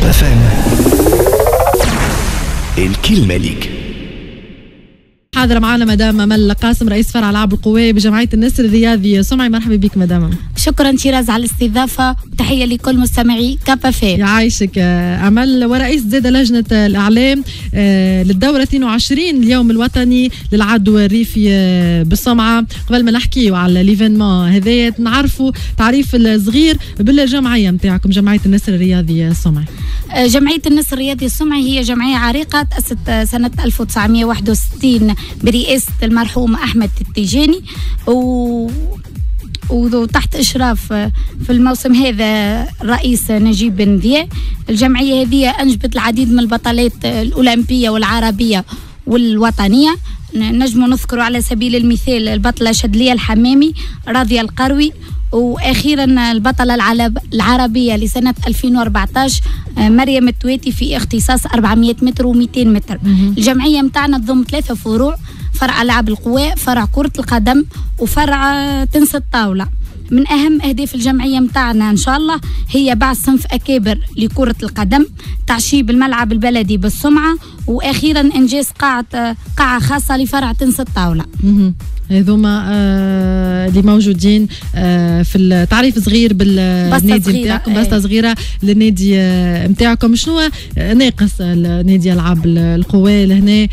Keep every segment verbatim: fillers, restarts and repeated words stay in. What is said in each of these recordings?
اف ام الكلمة ليك. حاضرة معنا مدام أمل قاسم رئيس فرع ألعاب القوى بجمعية النسر الرياضي سمعي. مرحبا بك مدام. شكرا شيراز على الاستضافة وتحية لكل مستمعي كابا فيه. يعيشك أمل. ورئيس زادة لجنة الإعلام للدورة اثنين وعشرين اليوم الوطني للعدوى الريفي بالسمعة. قبل ما نحكيو على ليفينمون هذايا نعرفوا تعريف الصغير بالجمعية متاعكم جمعية النسر الرياضي السمعي. جمعية النسر الرياضي السمعي هي جمعية عريقة تأسست سنة ألف وتسعمائة وواحد وستين برئاسة المرحوم أحمد التيجاني و... وتحت إشراف في الموسم هذا الرئيس نجيب بن ذياء. الجمعية هذه أنجبت العديد من البطلات الأولمبية والعربية والوطنية. نجم نذكر على سبيل المثال البطلة شدلية الحمامي، راضية القروي، واخيرا البطله العربيه لسنه ألفين وأربعة عشر مريم التواتي في اختصاص أربعمائة متر ومئتين متر. الجمعيه متاعنا تضم ثلاثه فروع: فرع العاب القوى، فرع كره القدم، وفرع تنس الطاوله. من اهم اهداف الجمعيه متاعنا ان شاء الله هي بعث صنف اكابر لكره القدم، تعشيب الملعب البلدي بالسمعه، واخيرا انجاز قاعه قاعه خاصه لفرع تنس الطاوله. هذوما آه اللي موجودين آه في التعريف صغير بالنادي نتاعكم، بسطه صغيره للنادي آه نتاعكم. شنو آه ناقص النادي العاب القوى لهنا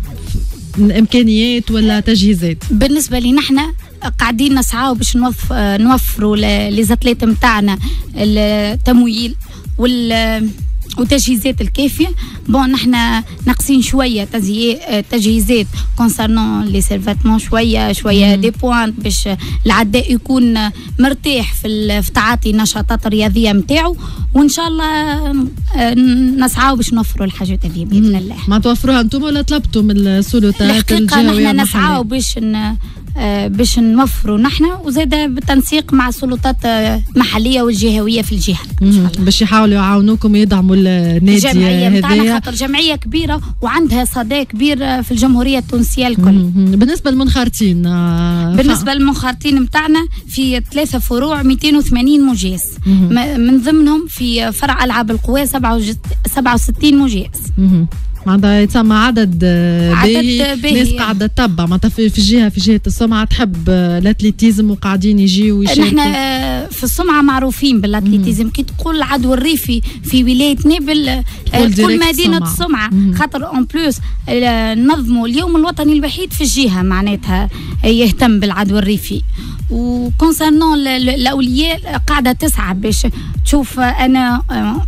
من امكانيات ولا تجهيزات؟ بالنسبه لي نحن قاعدين نسعاو باش نوف نوفروا للزاتليت نتاعنا التمويل وال وتجهيزات الكافيه. بون نحنا ناقصين شويه تجهيزات كونسرنون لي سيرفاتمون، شويه شويه دي بوان باش العداء يكون مرتاح في في تعاطي النشاطات الرياضيه نتاعو، وان شاء الله نسعاو باش نوفروا الحاجات هذه باذن الله. ما توفروها انتم ولا طلبتوا من السلطات الجهويه؟ نحن نسعاو باش ن... باش نوفروا نحن، وزاد بالتنسيق مع السلطات المحليه والجهويه في الجهه ان شاء الله باش يحاولوا يعاونوكم ويدعموا النادي الجمعيه نتاعنا، خاطر جمعيه كبيره وعندها صدى كبير في الجمهوريه التونسيه الكل. بالنسبه للمنخرطين بالنسبه للمنخرطين نتاعنا في ثلاثه فروع مئتين وثمانين مجاز، من ضمنهم في فرع العاب القوى سبعة وستين مجاز. معناتها يتسمى عدد باهي ناس قاعده تتبع معناتها في الجهه في جهه السمعه تحب الاتليتيزم وقاعدين يجيو ويشاركوا. نحن في السمعه معروفين بالاتليتيزم. كي تقول العدو الريفي في ولايه نابل كل مدينه السمعه، خاطر اون بلوس نظموا اليوم الوطني الوحيد في الجهه معناتها يهتم بالعدو الريفي. وكونسرنون الاولياء قاعده تسعى باش تشوف انا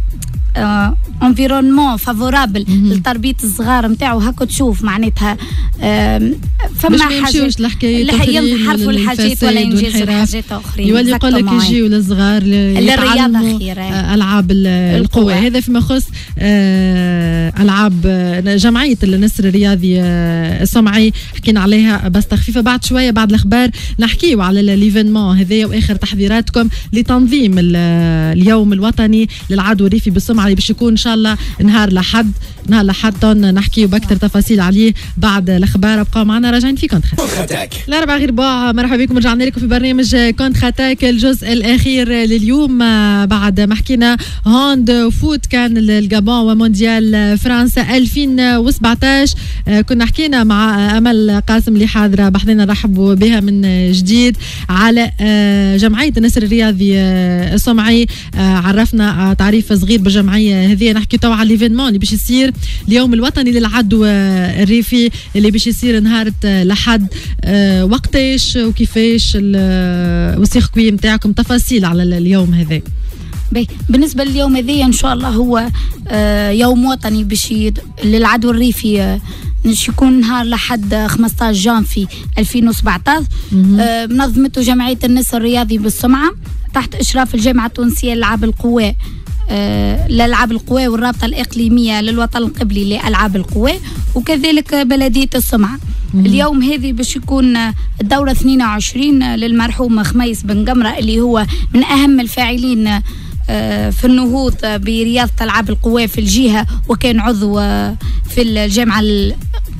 انفيرونمون فافورابل لتربيه الصغار نتاعو. هكا تشوف معناتها فما حاجه اللي ينحرفوا الحاجات ولا ينجزوا الحاجات اخرين، يولي يقول لك يجيو للصغار للرياضه خير العاب القوى. هذا فيما يخص العاب جمعيه النسر الرياضي السمعي حكينا عليها بس تخفيفه. بعد شويه بعد الاخبار نحكيو على ليفينمون هذايا واخر تحضيراتكم لتنظيم اليوم الوطني للعدوى الريفي بالسمعه اللي باش يكون ان شاء الله نهار لحد نهار لحد نحكيو باكثر تفاصيل عليه بعد الاخبار. بقاو معنا راجعين في كونتر اتاك الاربعه غير ربع. مرحبا بكم، رجعنا لكم في برنامج كونتر اتاك الجزء الاخير لليوم. بعد ما حكينا هاند وفوت كان الجابون ومونديال فرنسا ألفين وسبعطاش، كنا حكينا مع امل قاسم اللي حاضره بحضنا نرحبوا بها من جديد على جمعيه النسر الرياضي السمعي. عرفنا تعريف صغير بالجمعيه هذه. نحكي تو على ليفينمون اللي باش يصير اليوم الوطني للعدوى الريفي اللي باش يصير نهار لحد أه وقتاش وكيفاش والسيركوي نتاعكم، تفاصيل على اليوم هذا. بالنسبه لليوم هذا ان شاء الله هو أه يوم وطني باش للعدوى الريفي، أه يكون نهار لحد خمسطاش جانفي ألفين وسبعطاش. أه منظمته جمعيه النسر الرياضي بالسمعه تحت اشراف الجامعه التونسيه للعاب القوى آه لألعاب القوى والرابطة الإقليمية للوطن القبلي لألعاب القوى، وكذلك بلدية السمعة. اليوم هذه باش يكون الدورة اثنين وعشرين للمرحوم خميس بن قمرة اللي هو من أهم الفاعلين آه في النهوض برياضة ألعاب القوى في الجهة، وكان عضو آه في الجامعة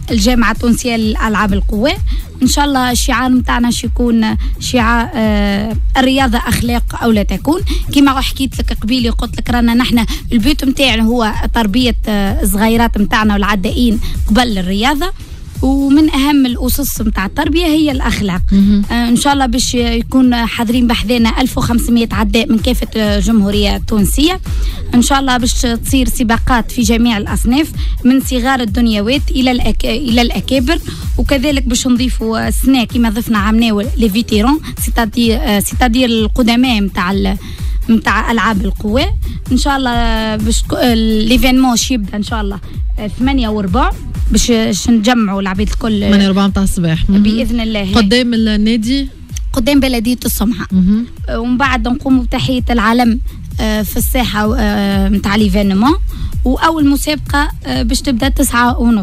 الجامعة التونسية للألعاب القوى. إن شاء الله الشعار متاعنا يكون شعار آه الرياضة أخلاق أو لا تكون. كما حكيت لك قبيلي قلت لك رانا نحن البيوت متاعنا هو تربية آه الصغيرات متاعنا والعدائين قبل الرياضة، ومن أهم الأسس متاع التربية هي الأخلاق. آه إن شاء الله باش يكون حاضرين بحذانا ألف وخمسمائة عداء من كافة الجمهورية التونسية. إن شاء الله باش تصير سباقات في جميع الأصناف من صغار الدنيوات إلى الأك... إلى الأكابر، وكذلك باش نضيفوا سنة كما ضفنا عمناو لي فيتيرون سيتادير سيتادير القدماء متاع ال... متاع ألعاب القوى. إن شاء الله باش ليفينمون يبدا إن شاء الله ثمانية وربع باش نجمعوا العباد الكل ثمانية وربع متاع الصباح بإذن الله. قدام النادي قدام بلدية السمعة، ومن بعد نقوم بتحية العلم في الساحة متاع ليفينمون، وأول مسابقة باش تبدأ تسعة ونص.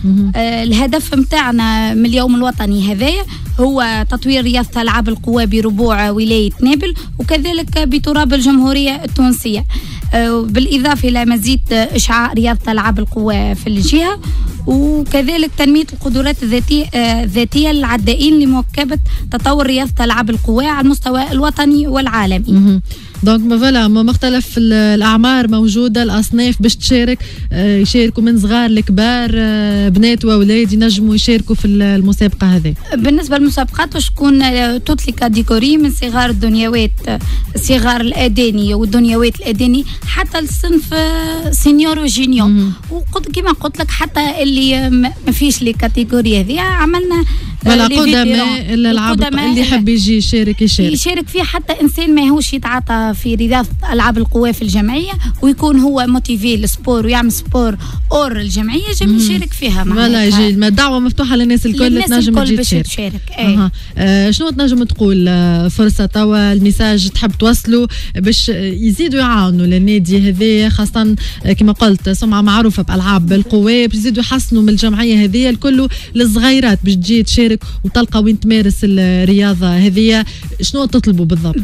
الهدف متاعنا من اليوم الوطني هذايا هو تطوير رياضة ألعاب القوى بربوع ولاية نابل، وكذلك بتراب الجمهورية التونسية، بالإضافة إلى مزيد إشعاع رياضة ألعاب القوى في الجهة، وكذلك تنمية القدرات الذاتية الذاتية للعدائين لمواكبة تطور رياضة ألعاب القوى على المستوى الوطني والعالمي. دونك ما فوالا مختلف الأعمار موجودة، الأصناف باش تشارك، يشاركوا من صغار لكبار، بنات وأولاد ينجموا يشاركوا في المسابقة هذه. بالنسبة للمسابقات باش تكون توت لي كاتيجوري من صغار الدنيوات، صغار الأداني والدنيوات الأداني حتى الصنف سينيور وجينيور، وقلت كما قلت لك حتى اللي ما فيش لي كاتيجوري هذه عملنا ولا قدماء الألعاب اللي يحب يجي يشارك يشارك يشارك فيه، حتى إنسان ما هوش يتعاطى في رياضة ألعاب القوى في الجمعية ويكون هو موتيفي للسبور ويعمل سبور اور الجمعية جميل يشارك فيها. ولا يجي الدعوة مفتوحة للناس الكل تنجم تجي تشارك. تشارك. أه. أه شنو تنجم تقول فرصة توا الميساج تحب توصله باش يزيدوا يعاونوا للنادي هذايا، خاصة كما قلت سمعة معروفة بألعاب القوى، باش يزيدوا يحسنوا من الجمعية هذيا الكل للصغيرات باش تجي تشارك وتلقى وين تمارس الرياضة هذيا. شنو تطلبوا بالضبط؟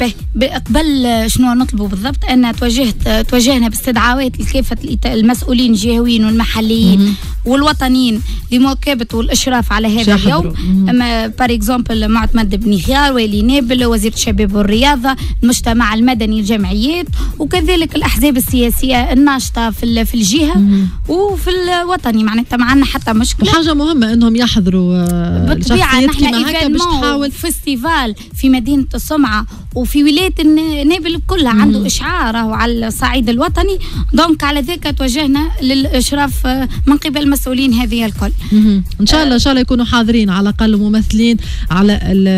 قبل شنو نطلبوا بالضبط أن توجهت توجهنا باستدعاوات لكافة المسؤولين الجهويين والمحليين مم. والوطنيين لمواكبة والإشراف على هذا اليوم. أما بار إكزومبل معتمد بن خيار، والي نابل، وزير الشباب والرياضة، المجتمع المدني، الجمعيات، وكذلك الأحزاب السياسية الناشطة في في الجهة مم. وفي الوطني. معناتها ما عندنا حتى مشكلة. وحاجة مهمة أنهم يحضروا بالطبيعة. نحن إيفينمون فيستيفال في مدينة السمعة وفي ولاية نابل كلها عنده مم. إشعار على الصعيد الوطني، دونك على ذلك توجهنا للإشراف من قبل المسؤولين هذه الكل. مم. إن شاء الله إن شاء الله يكونوا حاضرين على الأقل ممثلين على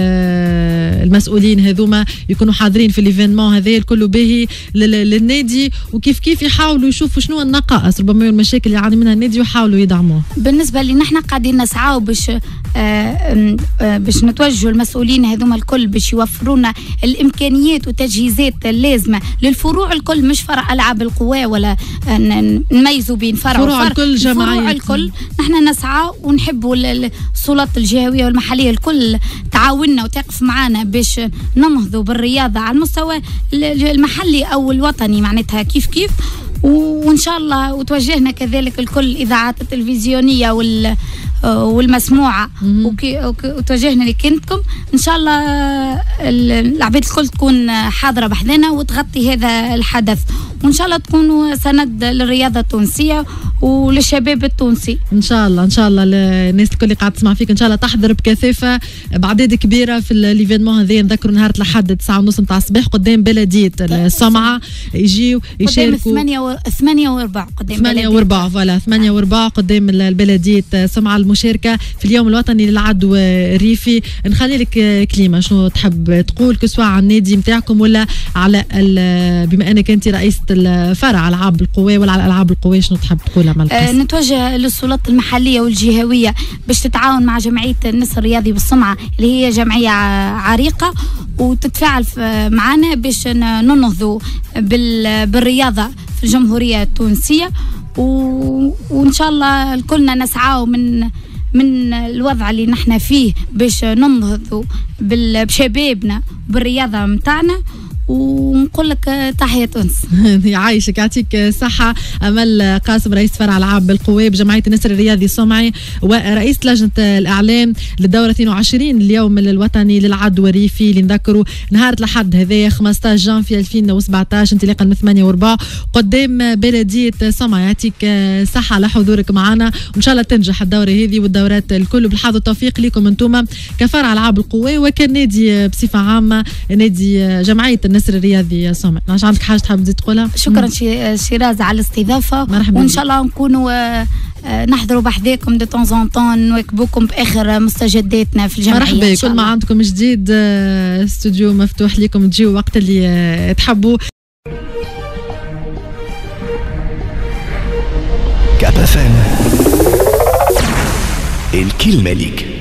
المسؤولين هذوما يكونوا حاضرين في الإيفينمون هذا الكل باهي للنادي، وكيف كيف يحاولوا يشوفوا شنو النقائص ربما المشاكل اللي يعاني منها النادي ويحاولوا يدعموه. بالنسبة لي نحن قاعدين نسعاو باش آه آه باش نتوجهوا المسؤولين هذوما الكل باش يوفرونا الامكانيات والتجهيزات اللازمه للفروع الكل، مش فرع العاب القوى ولا نميزوا بين فرع فروع وفرع الكل جمعيات. فروع الكل نحن نسعى ونحبوا السلطات الجهويه والمحليه الكل تعاوننا وتقف معنا باش ننهضوا بالرياضه على المستوى المحلي او الوطني، معناتها كيف كيف. وان شاء الله وتوجهنا كذلك الكل الاذاعات التلفزيونيه وال والمسموعه وتوجهنا لكنتكم ان شاء الله العباد الكل تكون حاضره بحذنا وتغطي هذا الحدث، وان شاء الله تكونوا سند للرياضه التونسيه وللشباب التونسي. ان شاء الله ان شاء الله الناس الكل اللي قاعده تسمع فيك ان شاء الله تحضر بكثافه باعداد كبيره في ليفينمون هذا. نذكروا نهار الاحد تسعة ونص نتاع الصباح قدام بلديه السمعه، يجيو يشاركوا قدام ثمانية وربع قدام ثمانية وربع فوالا ثمانية وربع قدام البلديه السمعه المشاركه في اليوم الوطني للعدو الريفي. نخلي لك كلمه شنو تحب تقول كسوا على النادي نتاعكم ولا على بما انك انت رئيسه الفرع العاب القوى ولا على العاب القوى، شنو تحب تقولها؟ أه نتوجه للسلطات المحليه والجهويه باش تتعاون مع جمعيه النسر الرياضي بالسمعه اللي هي جمعيه عريقه وتتفاعل معنا باش ننهضوا بالرياضه في الجمهوريه التونسيه، وان شاء الله كلنا نسعى من من الوضع اللي نحن فيه باش ننهضوا بشبابنا بالرياضه متاعنا، ونقول لك تحية أنس. يعيشك يعطيك صحة. أمل قاسم رئيس فرع ألعاب بالقوى بجمعية النسر الرياضي السمعي ورئيس لجنة الإعلام للدورة اثنين وعشرين اليوم الوطني للعدوى الريفي اللي نذكروا نهار الأحد هذايا خمسة عشر جانفي ألفين وسبعطاش انطلاقا من ثمانية وربع قدام بلدية سمع. يعطيك صحة على حضورك معنا وإن شاء الله تنجح الدورة هذه والدورات الكل بالحظ والتوفيق لكم أنتم كفرع ألعاب القوى وكنادي بصفة عامة نادي جمعية النسر الرياضي سمع. عندك حاجة تحب تزيد تقولها؟ شكرا شيراز على الاستضافة وإن شاء الله نكونوا نحضروا بحذاكم دو طون زون طون نواكبوكم باخر مستجداتنا في الجمعيه. مرحبا. كل ما عندكم جديد استوديو مفتوح لكم تجيوا وقت اللي تحبوا. كاب اف ام الكلمه ليك.